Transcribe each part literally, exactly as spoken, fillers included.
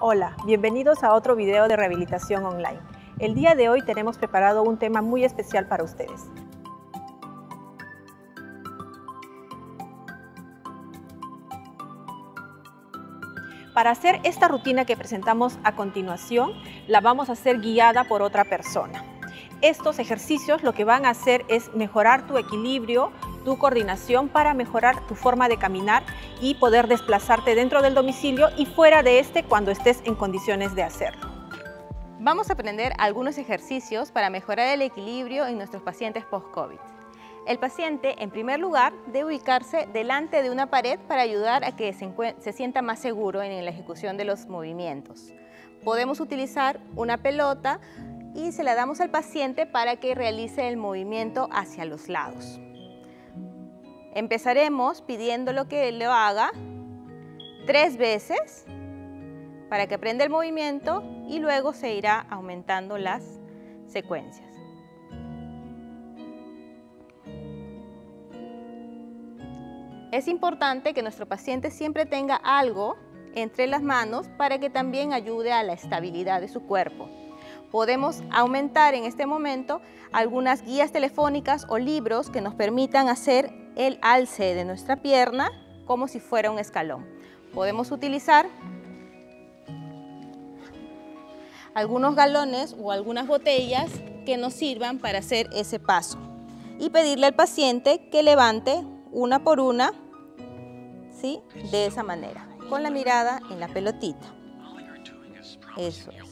Hola, bienvenidos a otro video de rehabilitación online. El día de hoy tenemos preparado un tema muy especial para ustedes. Para hacer esta rutina que presentamos a continuación, la vamos a hacer guiada por otra persona. Estos ejercicios lo que van a hacer es mejorar tu equilibrio, tu coordinación para mejorar tu forma de caminar y poder desplazarte dentro del domicilio y fuera de este cuando estés en condiciones de hacerlo. Vamos a aprender algunos ejercicios para mejorar el equilibrio en nuestros pacientes post-COVID. El paciente, en primer lugar, debe ubicarse delante de una pared para ayudar a que se, se sienta más seguro en la ejecución de los movimientos. Podemos utilizar una pelota y se la damos al paciente para que realice el movimiento hacia los lados. Empezaremos pidiéndolo que lo haga tres veces para que aprenda el movimiento y luego se irá aumentando las secuencias. Es importante que nuestro paciente siempre tenga algo entre las manos para que también ayude a la estabilidad de su cuerpo. Podemos aumentar en este momento algunas guías telefónicas o libros que nos permitan hacer el alce de nuestra pierna como si fuera un escalón. Podemos utilizar algunos galones o algunas botellas que nos sirvan para hacer ese paso y pedirle al paciente que levante una por una, ¿sí? De esa manera, con la mirada en la pelotita. Eso es.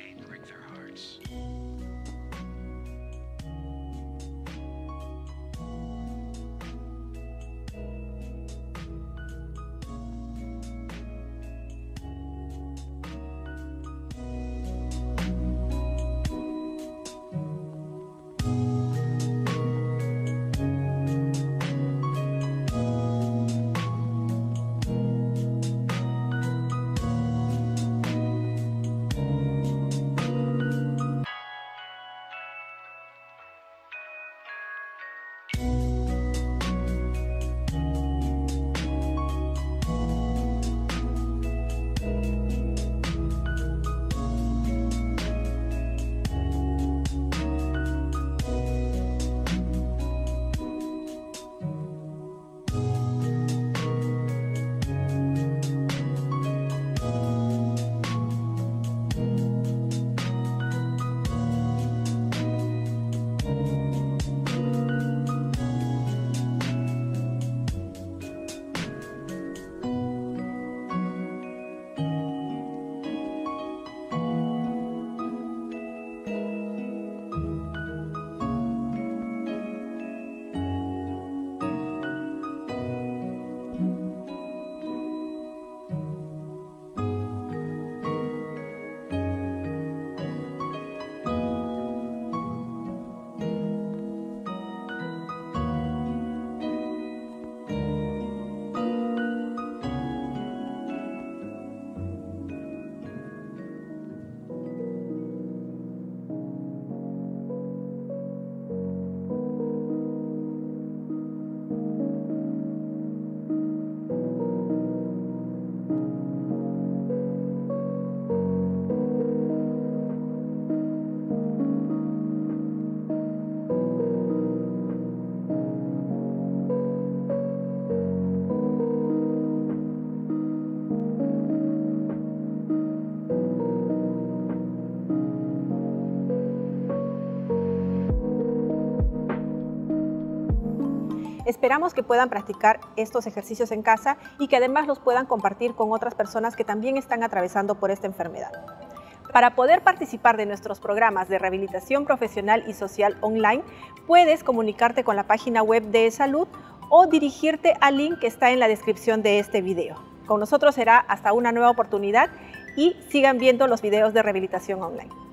Esperamos que puedan practicar estos ejercicios en casa y que además los puedan compartir con otras personas que también están atravesando por esta enfermedad. Para poder participar de nuestros programas de rehabilitación profesional y social online, puedes comunicarte con la página web de eSalud o dirigirte al link que está en la descripción de este video. Con nosotros será hasta una nueva oportunidad y sigan viendo los videos de rehabilitación online.